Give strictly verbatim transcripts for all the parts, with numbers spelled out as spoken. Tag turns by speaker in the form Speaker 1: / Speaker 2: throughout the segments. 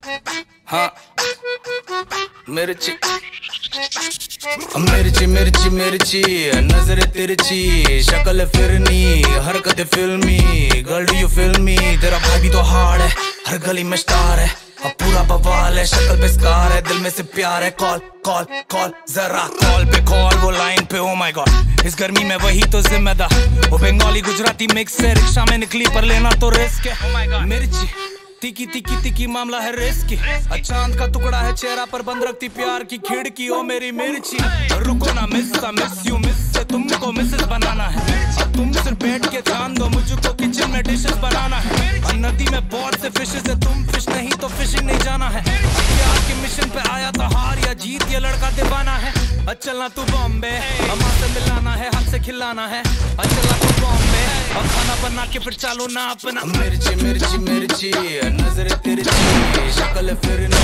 Speaker 1: हाँ मिर्ची मिर्ची मिर्ची मिर्ची नजर तिरछी शक्ल फिरनी हरकत filmi girl do you feel me तेरा भाई भी तो हार्ड है हर गली में स्टार है अब पूरा बवाल है शक्ल पे स्कार है दिल में से प्यार है कॉल कॉल कॉल जरा कॉल पे कॉल वो लाइन पे ओ माय गॉड इस गर्मी में वही तो जिम्मेदार वो बंगाली गुजराती मिक्स है रिक्शा में निकली पर लेना तो रिस्क है oh my God, मिर्ची तिकी तिकी तिकी मामला है रिस्की चांद का टुकड़ा है चेहरा पर बंद रखती प्यार की खिड़की ओ मेरी मिर्ची रुको ना मिस सा मिस यू मिस से तुमको मिसेस बनाना है अब तुम सिर्फ बैठ के ध्यान दो मुझको किचन में डिशेस बनाना है और नदी में बहुत से फिशेस है तुम फिश नहीं तो फिशिंग नहीं जाना है प्यार के मिशन पे आया तो हार या जीत ये लड़का दीवाना है चलना तू बॉम्बे अम्मा से मिलाना है हाथ से खिलाना है चलना तू बॉम्बे और खाना बना के फिर चालू ना अपना मिर्ची मिर्ची मिर्ची नजर तिरछी शक्ल फिरनी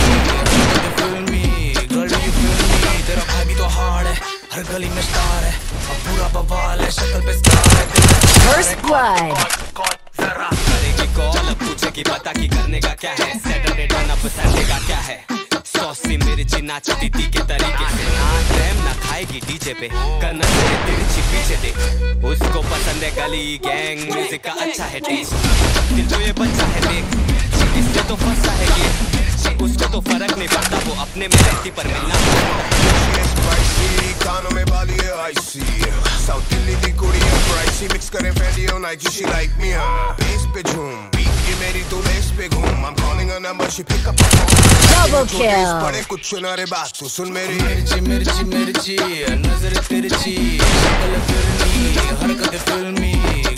Speaker 1: फिल्मी गर्ल यू फिल्मी तेरा भाई भी तो हार्ड है हर गली में स्टार है अब पूरा बवाल है शक्ल पे स्टार है
Speaker 2: फर्स्ट ब्लड
Speaker 1: जरा करेगी कॉल पूछे कि पता की करने का क्या है सैटरडे टर्न अप संडे का क्या है सॉसी मिर्ची नाचती थी के तरीके से ना टाइम ना खाएगी डीजे पे करना तेरे तिरछी पीछे देख उसको पसंद है गली गैंग म्यूजिक का अच्छा है टेस्ट दिल जो ये बच्चा है देख इससे तो फंसा है ये उसको तो फर्क नहीं पड़ता वो अपने में रहती पर मिलना कानों में बाली है आईसी साउथ दिल्ली की कुड़ी है प्राइसी मिक्स करें फैंडी और Nike she like me bass पे झूम बीट की मेरी तो लेस पे घूम I'm calling her number she pick up
Speaker 2: double kill
Speaker 1: पड़े कुछ ना रे बात तू सुन मेरी मिर्ची मिर्ची मिर्ची नजर तिरछी शक्ल फिरनी हरकत फिल्मी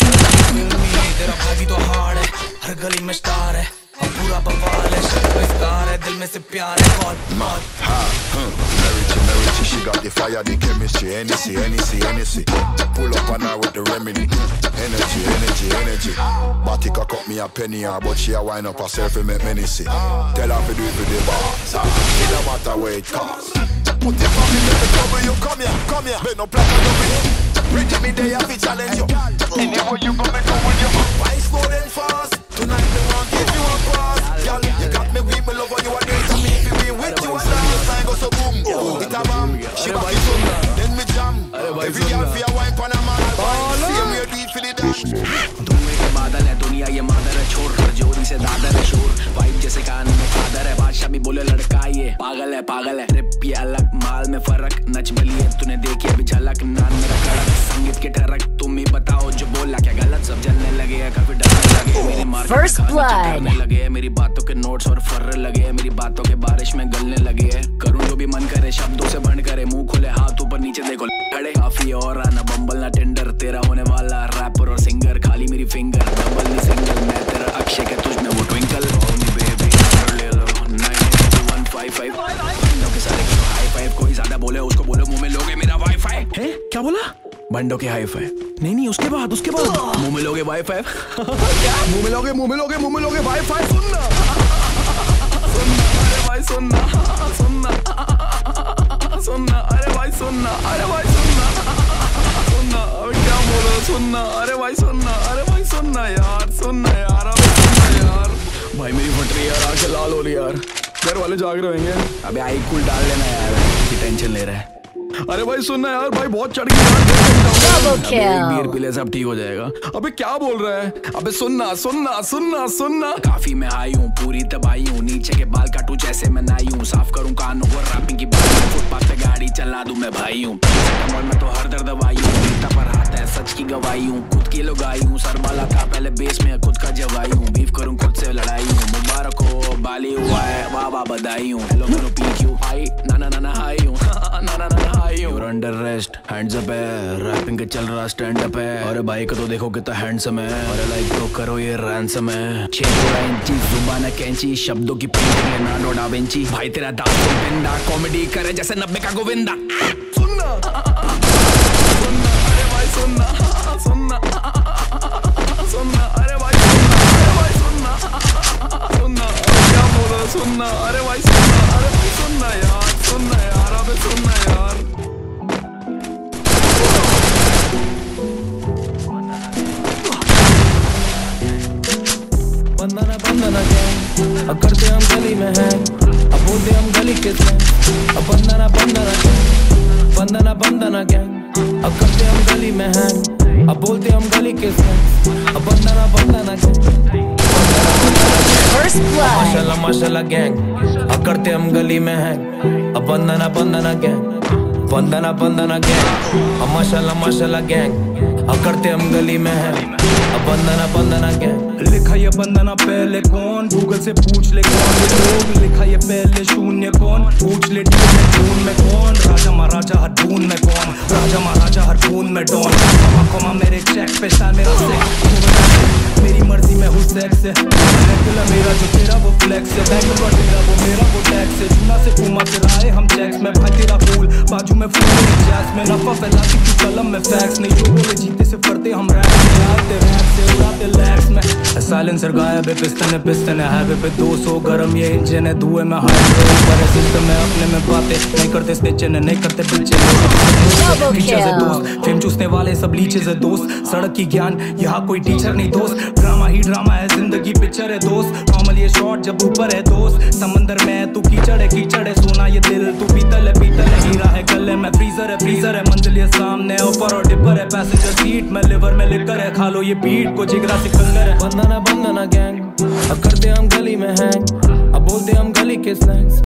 Speaker 1: फिल्मी तेरा भाई भी तो हार्ड है हर गली में स्टार है अब पूरा बवाल है शक्ल पे स्कार है दिल में से प्यार है call call
Speaker 3: Miritchi, Miritchi, she got the fire, the chemistry, Hennessy, Hennessy, Hennessy. Pull up on her with the remedy. Energy, energy, energy. Batika cut me a penny, but she a wind up herself and make many see. Tell her to do it for the boss. It no matter where it costs. Put it on me, let me trouble you. Come here, come here. Bend no plan on me. Ready me there, I challenge you. Anywhere you go, me go with you. Why slow then fast? Tonight they want give you a pass. Girl, you got me weak, me love how you are doing to me. If you be with you, and now time go so boom. It a bomb, she back it up, then me jam. Every girl for a wine pan a man. See me a do it for the dash.
Speaker 4: धुएं के बादल है दुनिया ये मादर है छोर हर जोरी से दादर है शोर वाइब जैसे कान में कादर है बादशाह भी बोले लड़का ये पागल है पागल है रिप ये अलग माल में फर्क नच बलिए तूने देखी अभी झलक नान मेरा कड़क संगीत के ठरक तुम ही बताओ जो बोला क्या गलत सब जलने लगे है काफी डरने लगे मेरी मार्केट करने लगे है मेरी बातों के नोट्स और फर्र लगे है मेरी बातों के बारिश में गलने लगे है करूँ जो भी मन करे शब्दों से बंद करे मुंह खुले हाथ ऊपर नीचे देखो खड़े काफी और ना बम्बल ना टेंडर तेरा होने वाला रैपर और सिंगर खाली मेरी फिंगर डबल नहीं सिंगल मैं तेरा अक्षय के तुझ में वो ट्विंकल बेबी ले लो नाइन वन फाइव फाइव के सारे हाई फाइव कोई ज्यादा बोले उसको बोलो मुंह में लोगे मेरा वाईफाई है क्या बोला बंडों के हाई फाइव नहीं नहीं उसके बाद उसके बाद मुंह में लोगे वाईफाई क्या मुंह में लोगे मुंह में लोगे मुंह में लोगे वाईफाई सुनना सुनना अरे भाई सुनना सुनना सुनना अरे भाई सुनना अरे भाई सुनना सुनना क्या बोलो सुनना अरे भाई सुनना अरे भाई सुनना यार सुनना यार अबे सुनना यार भाई मेरी फट रही यार आंखें लाल हो रही यार घर वाले जाग रहे होंगे अबे आई कूल डाल लेना यार की टेंशन ले रहा है अरे भाई सुनना यार भाई बहुत चढ़ गई बीर पीले सब ठीक हो जाएगा अबे क्या बोल रहा है अबे सुनना सुनना सुनना सुनना काफी मैं आई हूँ पूरी तबाही हूँ नीचे के बाल काटू जैसे मैं नाई हूँ साफ करूँ कानों को रैपिंग की फुटपाथ पे गाड़ी चला दूं मैं भाई हूँ मैं तो हर दर्द दवाई हूँ बीता पर हाथ है सच की गवाही हूँ खुद की लुगाई हूँ सरबाला था पहले बेस में खुद का जवाई हूँ बीफ करूँ खुद से लड़ाई हूँ मुबारक हो बाली हुआ है वाह वाह बधाई हूँ हेलो मेरे पी क्यू हाई नाना नाना हाई हूँ नाना नाना हाई हूँ अंडर रेस्ट हैंड्स अप है रैपिंग के चल रहा स्टैंड अप है अरे भाई को तो देखो कितना हैंडसम है अरे लाइक तो करो ये रैंसम है छह इंची जुबान कैंची शब्दों की पेंटिंग है ना डोडा बेंची भाई तेरा दांत बिंदा कॉमेडी करे जैसे नब्बे का गोविंदा सुनना सुनना अरे भाई सुनना सुनना सुनना अरे भाई सुनना अरे भाई सुनना सुनना क्या बोलो सुनना अरे भाई सुनना अरे भाई सुनना यार सुनना यार अबे सुनना यार बंदना बंदना क्या करते हम गली
Speaker 1: में हैंग, अब बोलते हम गली के स्लैंग। अब बंदना बंदना गैंग, बंदना बंदना गैंग, अब करते हम गली में हैंग, अब बोलते हम गली के स्लैंग। अब बंदना बंदना गैंग,
Speaker 2: First blood.
Speaker 1: माशाल्लाह माशाल्लाह गैंग, अब करते हम गली में हैंग, अब बंदना बंदना गैंग, बंदना बंदना गैंग, अब माशाल्लाह माशाल्लाह गैंग, अब करते हम गली में हैं, अब बंदना बंदना गैंग।
Speaker 5: लिखा ये बंदना पहले कौन, गूगल से पूछ ले कौन ये लोग। लिखा ये पहले शून्य कौन, पूछ ले डी में जून में कौन। राजा महाराजा हर खून में कौन, राजा महाराजा हर खून में डॉन। कमा कमा मेरे चेक पे शान मेरा सेक्स, मेरी मर्जी में हूँ सेक्स है। मेरा जो तेरा वो फ्लेक्स है, बैंक का तेरा वो मेरा वो टैक्स है। चूना से कुमा चलाए हम चेक्स में, भाई तेरा फूल बाजू में फूल मेरी जैस में। नफा फैलाती तू कलम में फैक्स नहीं, जो बोले जीते से पढ़ते हम रैप उड़ाते रैप से उड़ाते लैक्स में। साइलेंसर गायब है, पिस्टन है पिस्टन है हाईवे पे दो सौ गरम ये इंजन है। धुएं में हाईवे ऊपर है सिस्टम है, अपने में बातें नहीं करते स्टेचन है, नहीं करते पिक्चर है दोस्त। फेम चूसने वाले सब लीचेस है दोस्त, सड़क की ज्ञान यहाँ कोई टीचर नहीं दोस्त। ड्रामा ही ड्रामा है, जिंदगी पिक्चर है दोस्त। नॉर्मल ये शॉट जब ऊपर है दोस्त, समंदर में तू कीचड़ है कीचड़ है। सोना ये दिल तू पीतल है पीतल है, हीरा है गले में फ्रीजर है फ्रीजर है। मंजिल ये सामने ऊपर और डिपर है, पैसेंजर सीट में लिवर में लिकर है। खा लो ये पीठ को जिगरा से कंगर है।
Speaker 1: बंदना बंदना गैंग, अब करते हम गली में हैंग, अब बोलते हम गली के स्लैंग्स।